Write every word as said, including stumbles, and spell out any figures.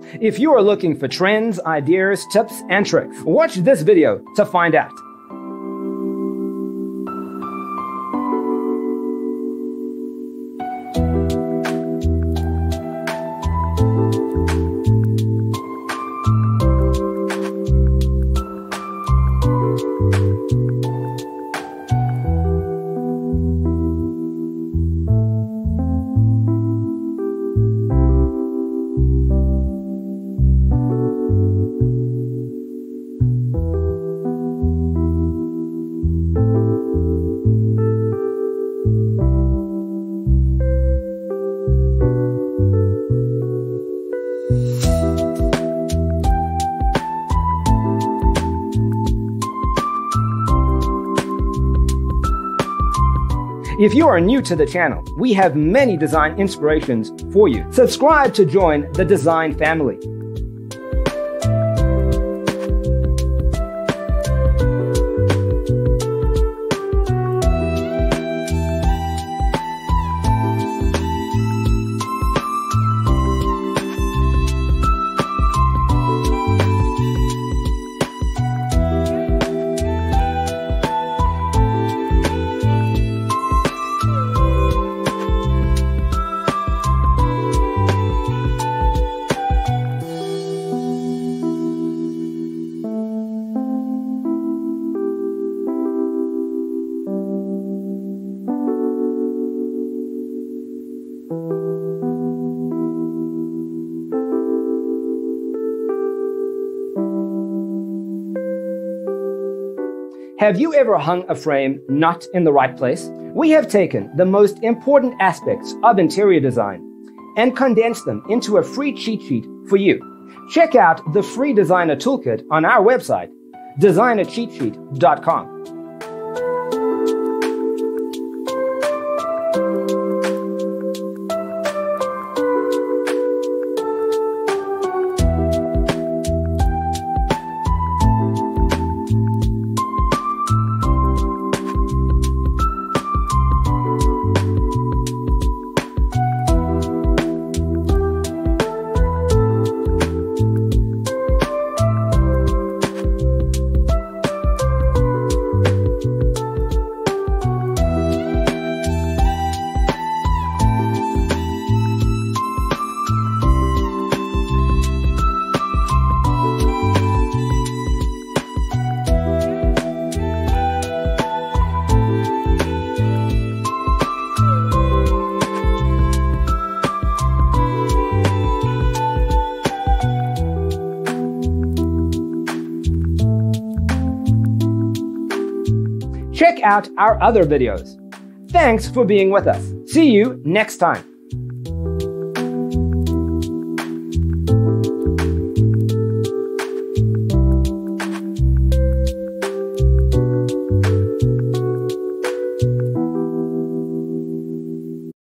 If you are looking for trends, ideas, tips, and tricks, watch this video to find out. If you are new to the channel, we have many design inspirations for you. Subscribe to join the design family. Have you ever hung a frame not in the right place? We have taken the most important aspects of interior design and condensed them into a free cheat sheet for you. Check out the free designer toolkit on our website, designer cheat sheet dot com. Check out our other videos. Thanks for being with us. See you next time.